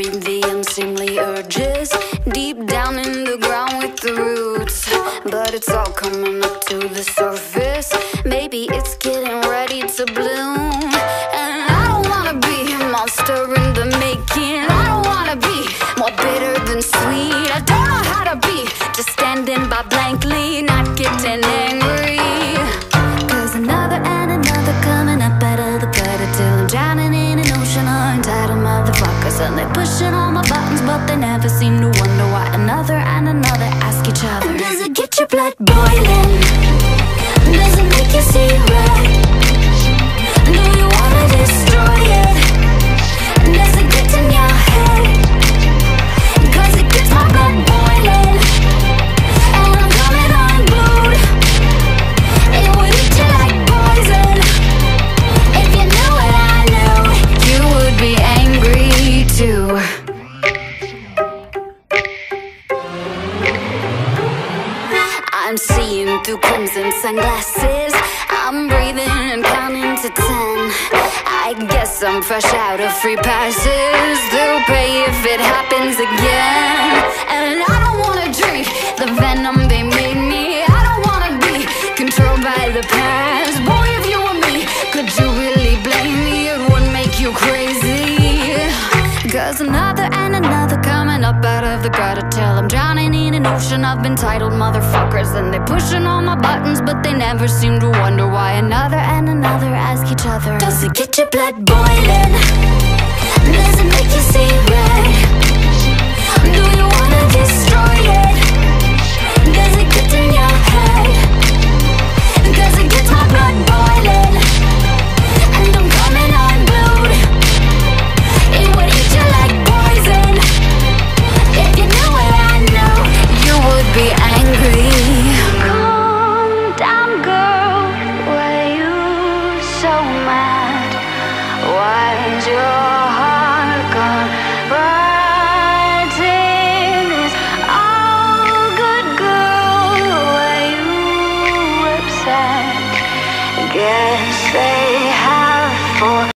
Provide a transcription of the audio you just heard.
ignoring the unseemly urges deep down in the ground with the roots. But it's all coming up to the surface. Maybe it's getting ready to bloom. And I don't wanna be a monster in the making. I don't wanna be more bitter than sweet. I don't know how to be just standing by blankly, not getting angry. Cause another and another coming up out of the gutter till I'm drowning in an ocean of entitled motherfuckers. And they're pushing all my buttons, but they never seem to wonder why another and another ask each other, does it get your blood boiling? Does it make you see red? Do you wanna destroy it? Does it get in your head? Cause it gets my blood boiling, and I'm coming unglued. It would eat you like poison. If you knew what I knew, you would be angry too. I'm seeing through crimson sunglasses. I'm breathing and counting to 10. I guess I'm fresh out of free passes. They'll pay if it happens again. And I don't wanna drink the venom they made me. I don't wanna be controlled by the past. Boy, if you were me, could you really blame me? It would make you crazy. Cause another and another coming up out of the gutter till I'm drowning in an ocean of entitled motherfuckers. And they're pushing all my buttons, but they never seem to wonder why another and another ask each other, does it get your blood boiling? Does it make you see red? Do you wanna destroy it? Does it get in your head? Cause it gets my blood boiling, and I'm coming unglued. It would eat you like poison. If you knew what I know, you would be angry. Calm down, girl. Why you so mad? Why's your